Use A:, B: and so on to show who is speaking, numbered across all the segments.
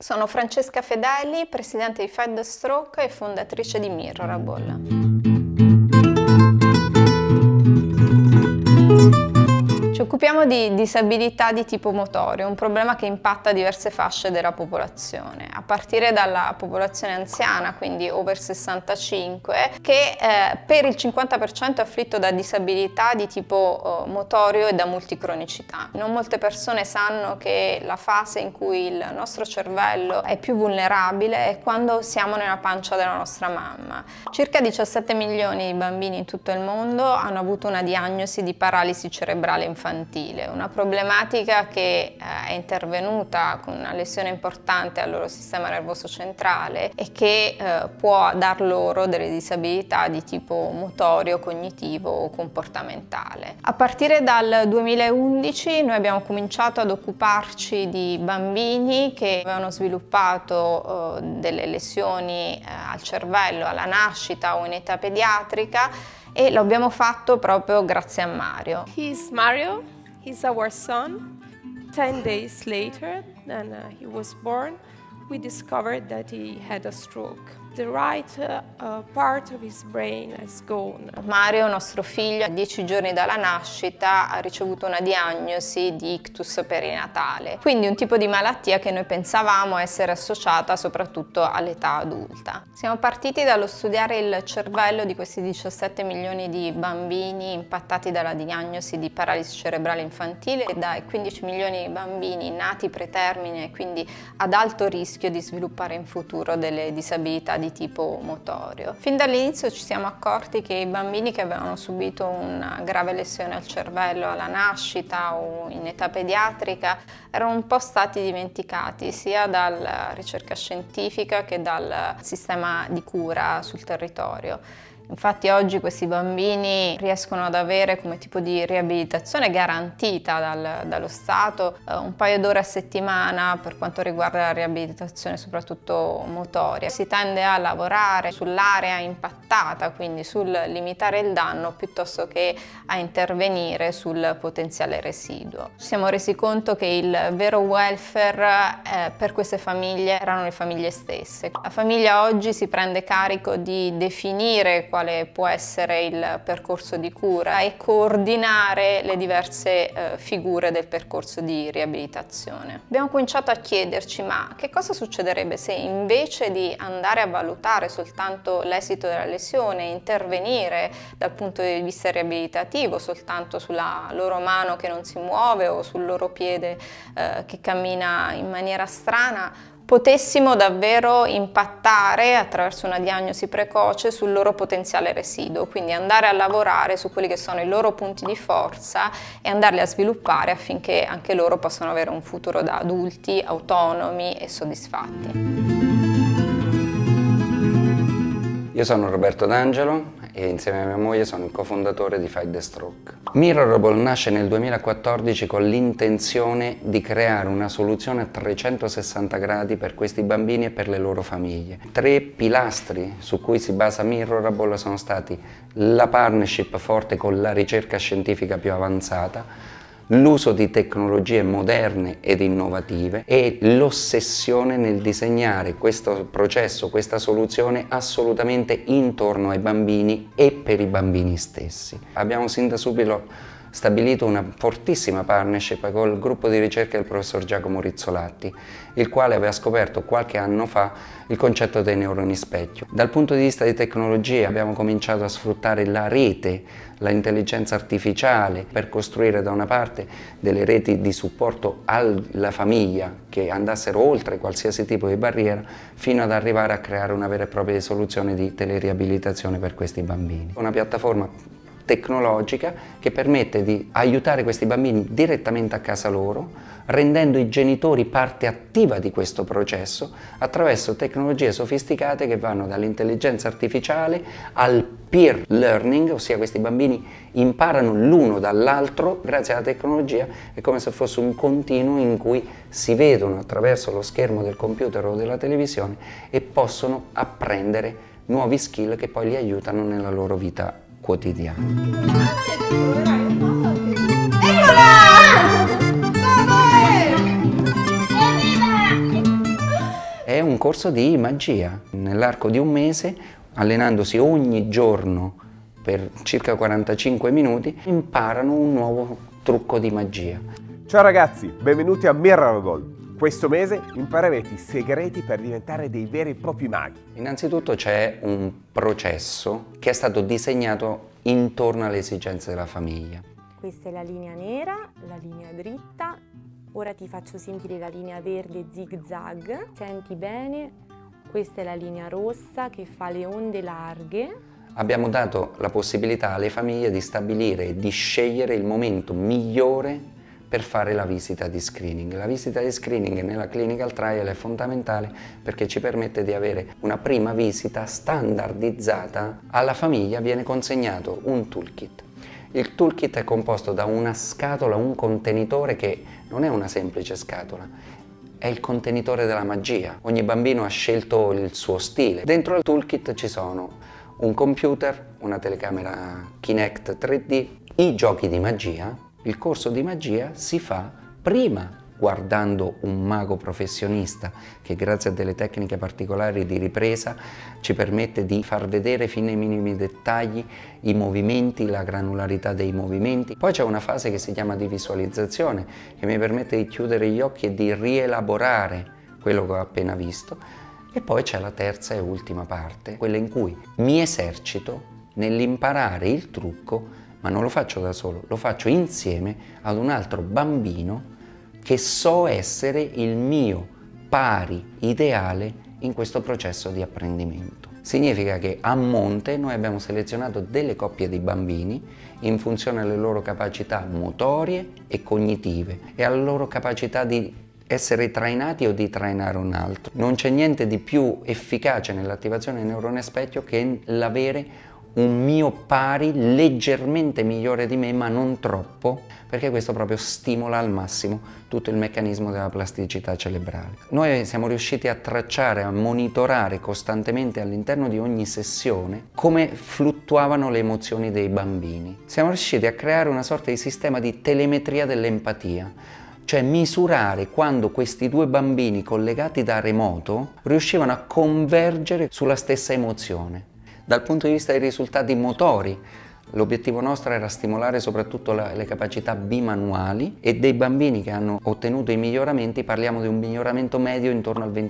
A: Sono Francesca Fedeli, presidente di Fight the Stroke e fondatrice di Mirrorable. Ci occupiamo di disabilità di tipo motorio, un problema che impatta diverse fasce della popolazione, a partire dalla popolazione anziana, quindi over 65, che per il 50% è afflitto da disabilità di tipo motorio e da multicronicità. Non molte persone sanno che la fase in cui il nostro cervello è più vulnerabile è quando siamo nella pancia della nostra mamma. Circa 17 milioni di bambini in tutto il mondo hanno avuto una diagnosi di paralisi cerebrale infantile, una problematica che è intervenuta con una lesione importante al loro sistema nervoso centrale e che può dar loro delle disabilità di tipo motorio, cognitivo o comportamentale. A partire dal 2011 noi abbiamo cominciato ad occuparci di bambini che avevano sviluppato delle lesioni al cervello alla nascita o in età pediatrica, e lo abbiamo fatto proprio grazie a Mario.
B: He's Mario, he's our son. 10 days later than he was born, we discovered that he had a stroke. The right part of his brain has gone.
A: Mario, nostro figlio, a 10 giorni dalla nascita ha ricevuto una diagnosi di ictus perinatale, quindi un tipo di malattia che noi pensavamo essere associata soprattutto all'età adulta. Siamo partiti dallo studiare il cervello di questi 17 milioni di bambini impattati dalla diagnosi di paralisi cerebrale infantile e dai 15 milioni di bambini nati pretermine e quindi ad alto rischio di sviluppare in futuro delle disabilità di tipo motorio. Fin dall'inizio ci siamo accorti che i bambini che avevano subito una grave lesione al cervello alla nascita o in età pediatrica erano un po' stati dimenticati sia dalla ricerca scientifica che dal sistema di cura sul territorio. Infatti oggi questi bambini riescono ad avere come tipo di riabilitazione garantita dallo Stato un paio d'ore a settimana per quanto riguarda la riabilitazione soprattutto motoria. Si tende a lavorare sull'area impattata, quindi sul limitare il danno piuttosto che a intervenire sul potenziale residuo. Ci siamo resi conto che il vero welfare per queste famiglie erano le famiglie stesse. La famiglia oggi si prende carico di definire quale può essere il percorso di cura e coordinare le diverse figure del percorso di riabilitazione. Abbiamo cominciato a chiederci: ma che cosa succederebbe se invece di andare a valutare soltanto l'esito della lesione, intervenire dal punto di vista riabilitativo soltanto sulla loro mano che non si muove o sul loro piede che cammina in maniera strana, potessimo davvero impattare attraverso una diagnosi precoce sul loro potenziale residuo, quindi andare a lavorare su quelli che sono i loro punti di forza e andarli a sviluppare affinché anche loro possano avere un futuro da adulti autonomi e soddisfatti.
C: Io sono Roberto D'Angelo e insieme a mia moglie sono il cofondatore di Fight the Stroke. Mirrorable nasce nel 2014 con l'intenzione di creare una soluzione a 360 gradi per questi bambini e per le loro famiglie. 3 pilastri su cui si basa Mirrorable sono stati la partnership forte con la ricerca scientifica più avanzata, l'uso di tecnologie moderne ed innovative e l'ossessione nel disegnare questo processo, questa soluzione assolutamente intorno ai bambini e per i bambini stessi. Abbiamo sin da subito stabilito una fortissima partnership col gruppo di ricerca del professor Giacomo Rizzolatti, il quale aveva scoperto qualche anno fa il concetto dei neuroni specchio. Dal punto di vista di tecnologia abbiamo cominciato a sfruttare la rete, l'intelligenza artificiale per costruire da una parte delle reti di supporto alla famiglia che andassero oltre qualsiasi tipo di barriera fino ad arrivare a creare una vera e propria soluzione di teleriabilitazione per questi bambini. Una piattaforma tecnologica che permette di aiutare questi bambini direttamente a casa loro, rendendo i genitori parte attiva di questo processo attraverso tecnologie sofisticate che vanno dall'intelligenza artificiale al peer learning, ossia questi bambini imparano l'uno dall'altro grazie alla tecnologia. È come se fosse un continuo in cui si vedono attraverso lo schermo del computer o della televisione e possono apprendere nuovi skill che poi li aiutano nella loro vita quotidiana.
D: Eccola!
C: è un corso di magia. Nell'arco di un mese, allenandosi ogni giorno per circa 45 minuti, imparano un nuovo trucco di magia.
D: Ciao ragazzi, benvenuti a Mirrorable. Questo mese imparerete i segreti per diventare dei veri e propri maghi.
C: Innanzitutto c'è un processo che è stato disegnato intorno alle esigenze della famiglia.
E: Questa è la linea nera, la linea dritta. Ora ti faccio sentire la linea verde zig-zag. Senti bene, questa è la linea rossa che fa le onde larghe.
C: Abbiamo dato la possibilità alle famiglie di stabilire e di scegliere il momento migliore per fare la visita di screening. La visita di screening nella clinical trial è fondamentale perché ci permette di avere una prima visita standardizzata. Alla famiglia viene consegnato un toolkit. Il toolkit è composto da una scatola, un contenitore che non è una semplice scatola, è il contenitore della magia. Ogni bambino ha scelto il suo stile. Dentro il toolkit ci sono un computer, una telecamera Kinect 3D, i giochi di magia. Il corso di magia si fa prima guardando un mago professionista che grazie a delle tecniche particolari di ripresa ci permette di far vedere fino ai minimi dettagli i movimenti, la granularità dei movimenti. Poi c'è una fase che si chiama di visualizzazione che mi permette di chiudere gli occhi e di rielaborare quello che ho appena visto. E poi c'è la terza e ultima parte, quella in cui mi esercito nell'imparare il trucco, ma non lo faccio da solo, lo faccio insieme ad un altro bambino che so essere il mio pari ideale in questo processo di apprendimento. Significa che a monte noi abbiamo selezionato delle coppie di bambini in funzione alle loro capacità motorie e cognitive e alla loro capacità di essere trainati o di trainare un altro. Non c'è niente di più efficace nell'attivazione del neurone specchio che l'avere un mio pari leggermente migliore di me, ma non troppo, perché questo proprio stimola al massimo tutto il meccanismo della plasticità cerebrale. Noi siamo riusciti a tracciare, a monitorare costantemente all'interno di ogni sessione come fluttuavano le emozioni dei bambini. Siamo riusciti a creare una sorta di sistema di telemetria dell'empatia, cioè misurare quando questi due bambini collegati da remoto riuscivano a convergere sulla stessa emozione. Dal punto di vista dei risultati motori, l'obiettivo nostro era stimolare soprattutto le capacità bimanuali e dei bambini che hanno ottenuto i miglioramenti parliamo di un miglioramento medio intorno al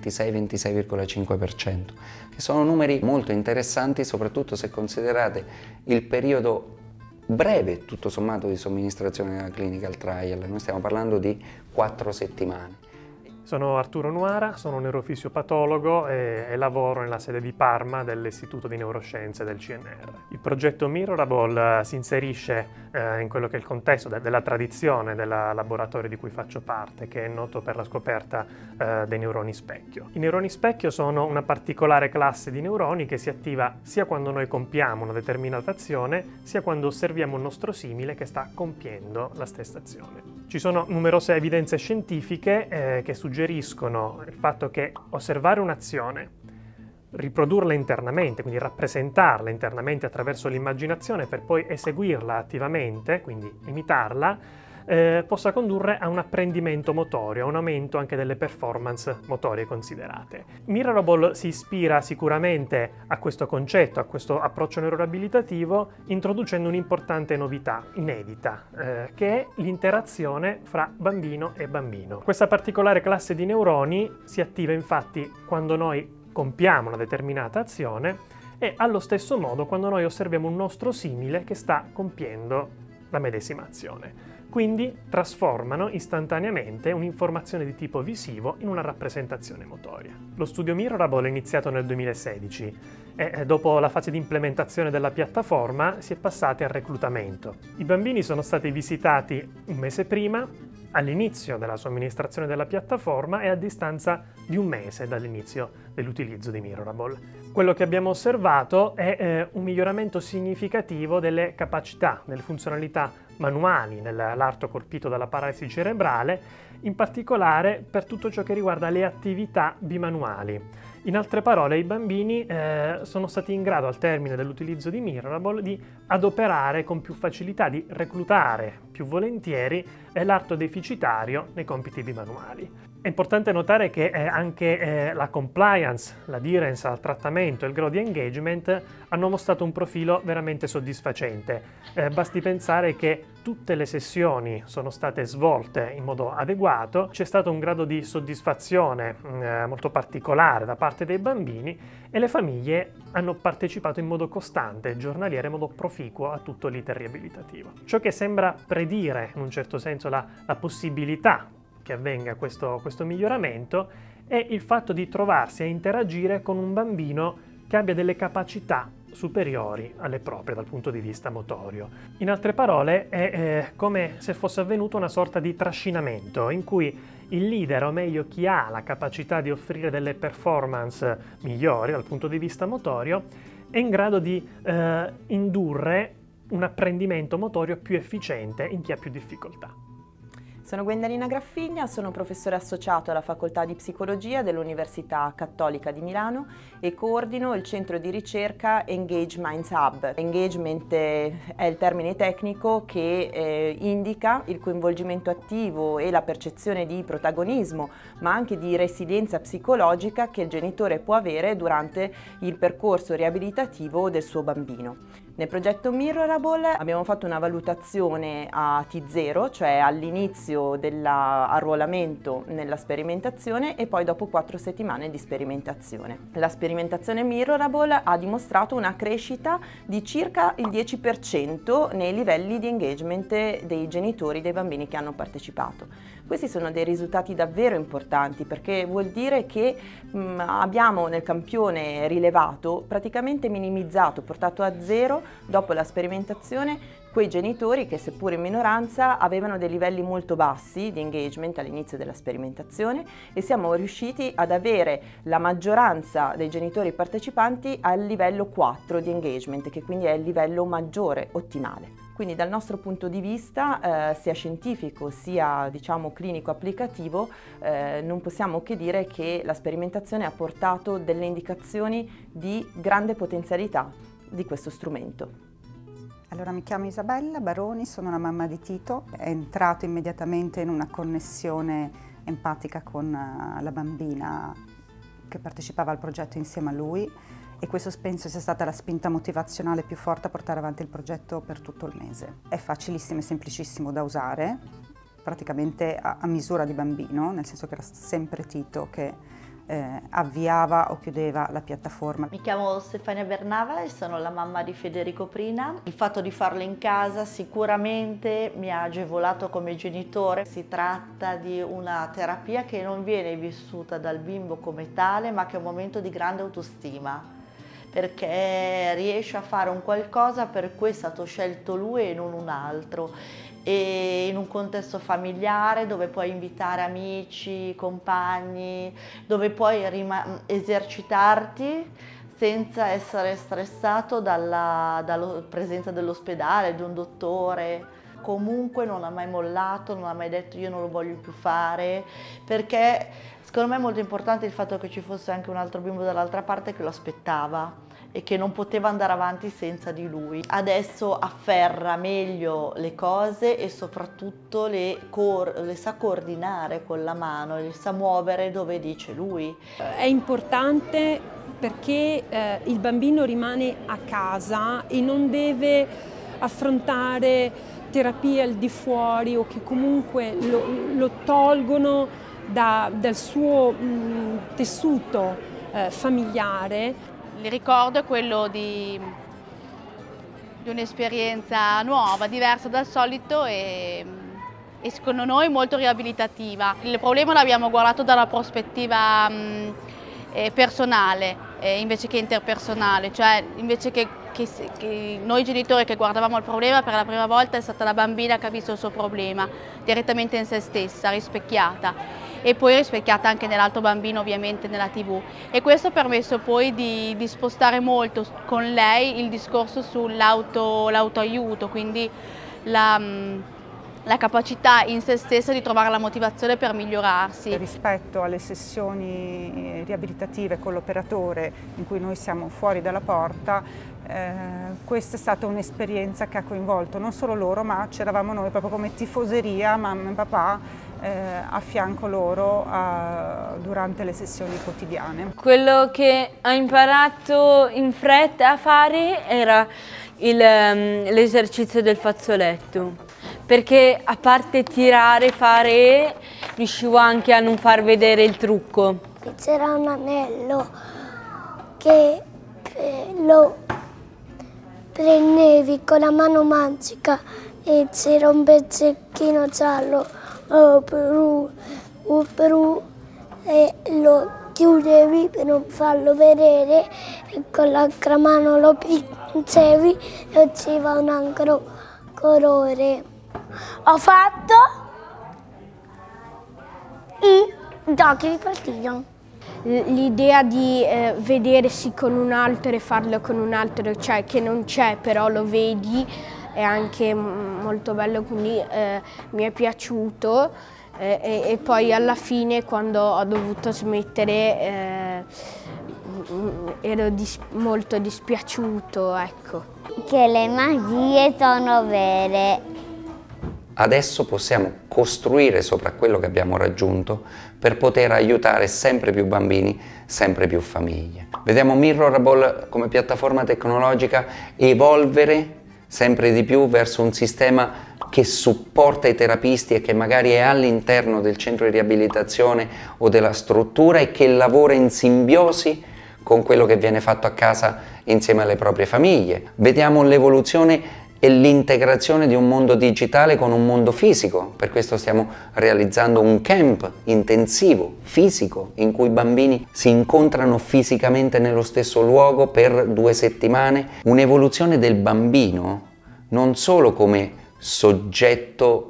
C: 26-26,5%, che sono numeri molto interessanti soprattutto se considerate il periodo breve tutto sommato di somministrazione della clinical trial. Noi stiamo parlando di 4 settimane.
F: Sono Arturo Nuara, sono un neurofisiopatologo e lavoro nella sede di Parma dell'Istituto di Neuroscienze del CNR. Il progetto Mirrorable si inserisce in quello che è il contesto della tradizione del laboratorio di cui faccio parte, che è noto per la scoperta dei neuroni specchio. I neuroni specchio sono una particolare classe di neuroni che si attiva sia quando noi compiamo una determinata azione, sia quando osserviamo un nostro simile che sta compiendo la stessa azione. Ci sono numerose evidenze scientifiche che suggeriscono il fatto che osservare un'azione, riprodurla internamente, quindi rappresentarla internamente attraverso l'immaginazione per poi eseguirla attivamente, quindi imitarla, possa condurre a un apprendimento motorio, a un aumento anche delle performance motorie considerate. Mirrorable si ispira sicuramente a questo concetto, a questo approccio neuroabilitativo, introducendo un'importante novità inedita, che è l'interazione fra bambino e bambino. Questa particolare classe di neuroni si attiva infatti quando noi compiamo una determinata azione e allo stesso modo quando noi osserviamo un nostro simile che sta compiendo la medesima azione. Quindi trasformano istantaneamente un'informazione di tipo visivo in una rappresentazione motoria. Lo studio Mirrorable è iniziato nel 2016 e dopo la fase di implementazione della piattaforma si è passati al reclutamento. I bambini sono stati visitati un mese prima, all'inizio della somministrazione della piattaforma e a distanza di un mese dall'inizio dell'utilizzo di Mirrorable. Quello che abbiamo osservato è un miglioramento significativo delle capacità, delle funzionalità manuali nell'arto colpito dalla paralisi cerebrale, in particolare per tutto ciò che riguarda le attività bimanuali. In altre parole, i bambini sono stati in grado, al termine dell'utilizzo di Mirrorable, di adoperare con più facilità, di reclutare più volentieri l'arto deficitario nei compiti bimanuali. È importante notare che anche la compliance, l'adherence al trattamento e il grado di engagement hanno mostrato un profilo veramente soddisfacente. Basti pensare che tutte le sessioni sono state svolte in modo adeguato, c'è stato un grado di soddisfazione molto particolare da parte dei bambini e le famiglie hanno partecipato in modo costante, giornaliero, in modo proficuo a tutto l'iter riabilitativo. Ciò che sembra predire in un certo senso la possibilità che avvenga questo miglioramento è il fatto di trovarsi a interagire con un bambino che abbia delle capacità superiori alle proprie dal punto di vista motorio. In altre parole, è come se fosse avvenuto una sorta di trascinamento in cui il leader, o meglio chi ha la capacità di offrire delle performance migliori dal punto di vista motorio, è in grado di indurre un apprendimento motorio più efficiente in chi ha più difficoltà.
G: Sono Gwendalina Graffigna, sono professore associato alla Facoltà di Psicologia dell'Università Cattolica di Milano e coordino il centro di ricerca Engage Minds Hub. Engagement è il termine tecnico che indica il coinvolgimento attivo e la percezione di protagonismo, ma anche di resilienza psicologica che il genitore può avere durante il percorso riabilitativo del suo bambino. Nel progetto Mirrorable abbiamo fatto una valutazione a T0, cioè all'inizio dell'arruolamento nella sperimentazione e poi dopo 4 settimane di sperimentazione. La sperimentazione Mirrorable ha dimostrato una crescita di circa il 10% nei livelli di engagement dei genitori dei bambini che hanno partecipato. Questi sono dei risultati davvero importanti perché vuol dire che abbiamo nel campione rilevato praticamente minimizzato, portato a zero dopo la sperimentazione quei genitori che seppur in minoranza avevano dei livelli molto bassi di engagement all'inizio della sperimentazione e siamo riusciti ad avere la maggioranza dei genitori partecipanti al livello 4 di engagement, che quindi è il livello maggiore, ottimale. Quindi dal nostro punto di vista, sia scientifico sia diciamo clinico applicativo, non possiamo che dire che la sperimentazione ha portato delle indicazioni di grande potenzialità di questo strumento.
H: Allora, mi chiamo Isabella Baroni, sono la mamma di Tito, è entrato immediatamente in una connessione empatica con la bambina che partecipava al progetto insieme a lui e questo penso sia stata la spinta motivazionale più forte a portare avanti il progetto per tutto il mese. È facilissimo e semplicissimo da usare, praticamente a misura di bambino, nel senso che era sempre Tito che avviava o chiudeva la piattaforma.
I: Mi chiamo Stefania Bernava e sono la mamma di Federico Prina. Il fatto di farlo in casa sicuramente mi ha agevolato come genitore. Si tratta di una terapia che non viene vissuta dal bimbo come tale, ma che è un momento di grande autostima, perché riesce a fare un qualcosa per cui è stato scelto lui e non un altro, e in un contesto familiare dove puoi invitare amici, compagni, dove puoi esercitarti senza essere stressato dalla presenza dell'ospedale, di un dottore. Comunque non ha mai mollato, non ha mai detto io non lo voglio più fare, perché secondo me è molto importante il fatto che ci fosse anche un altro bimbo dall'altra parte che lo aspettava e che non poteva andare avanti senza di lui. Adesso afferra meglio le cose e soprattutto le sa coordinare con la mano, le sa muovere dove dice lui.
J: È importante perché il bambino rimane a casa e non deve affrontare terapie al di fuori o che comunque lo tolgono dal suo tessuto familiare.
K: Il ricordo è quello di un'esperienza nuova, diversa dal solito e secondo noi molto riabilitativa. Il problema l'abbiamo guardato dalla prospettiva personale invece che interpersonale, cioè invece che noi genitori che guardavamo il problema per la prima volta è stata la bambina che ha visto il suo problema direttamente in se stessa, rispecchiata. E poi rispecchiata anche nell'altro bambino ovviamente nella TV, e questo ha permesso poi di spostare molto con lei il discorso sull'autoaiuto, quindi la capacità in se stessa di trovare la motivazione per migliorarsi.
H: Rispetto alle sessioni riabilitative con l'operatore in cui noi siamo fuori dalla porta, questa è stata un'esperienza che ha coinvolto non solo loro, ma c'eravamo noi proprio come tifoseria, mamma e papà, a fianco loro durante le sessioni quotidiane.
L: Quello che ho imparato in fretta a fare era l'esercizio del fazzoletto, perché a parte tirare, riuscivo anche a non far vedere il trucco.
M: C'era un anello che lo prendevi con la mano magica e c'era un pezzettino giallo e lo chiudevi per non farlo vedere e con l'altra mano lo pinzevi e usciva un altro colore. Ho fatto i giochi di partito. L'idea di vedersi con un altro e farlo con un altro, cioè che non c'è però lo vedi, è anche molto bello, quindi mi è piaciuto e poi alla fine quando ho dovuto smettere ero molto dispiaciuto, ecco. Che le magie sono vere.
C: Adesso possiamo costruire sopra quello che abbiamo raggiunto per poter aiutare sempre più bambini, sempre più famiglie. Vediamo Mirrorable come piattaforma tecnologica evolvere sempre di più verso un sistema che supporta i terapisti e che magari è all'interno del centro di riabilitazione o della struttura e che lavora in simbiosi con quello che viene fatto a casa insieme alle proprie famiglie. Vediamo l'evoluzione e l'integrazione di un mondo digitale con un mondo fisico. Per questo stiamo realizzando un camp intensivo, fisico, in cui i bambini si incontrano fisicamente nello stesso luogo per 2 settimane. Un'evoluzione del bambino non solo come soggetto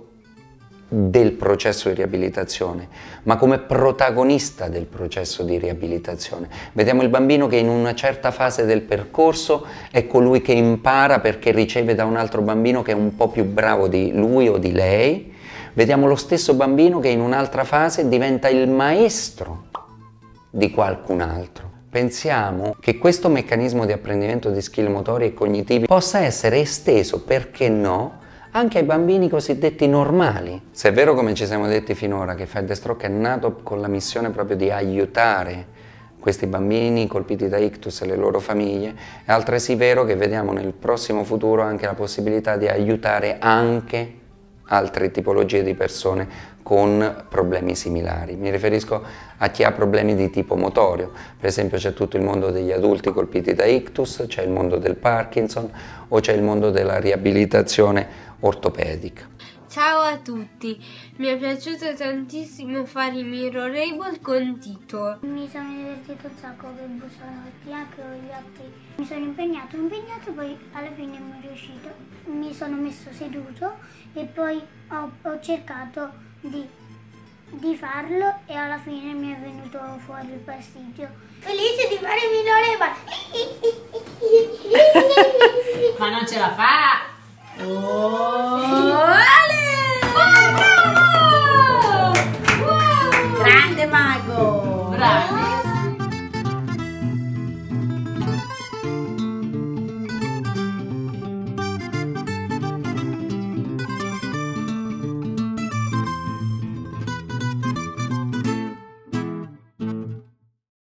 C: del processo di riabilitazione, ma come protagonista del processo di riabilitazione. Vediamo il bambino che in una certa fase del percorso è colui che impara perché riceve da un altro bambino che è un po' più bravo di lui o di lei. Vediamo lo stesso bambino che in un'altra fase diventa il maestro di qualcun altro. Pensiamo che questo meccanismo di apprendimento di skill motori e cognitivi possa essere esteso, perché no, anche ai bambini cosiddetti normali. Se è vero, come ci siamo detti finora, che Fight the Stroke è nato con la missione proprio di aiutare questi bambini colpiti da ictus e le loro famiglie, è altresì vero che vediamo nel prossimo futuro anche la possibilità di aiutare anche altre tipologie di persone con problemi similari. Mi riferisco a chi ha problemi di tipo motorio. Per esempio c'è tutto il mondo degli adulti colpiti da ictus, c'è il mondo del Parkinson o c'è il mondo della riabilitazione ortopedica.
N: Ciao a tutti, mi è piaciuto tantissimo fare i Mirrorable con Tito. Mi sono divertito un sacco che Bussonotti, anche con gli altri. Mi sono impegnato, poi alla fine mi è riuscito. Mi sono messo seduto e poi ho cercato di farlo e alla fine mi è venuto fuori il pasticcio. Felice di fare i Mirrorable!
O: Ma non ce la fa! Oh.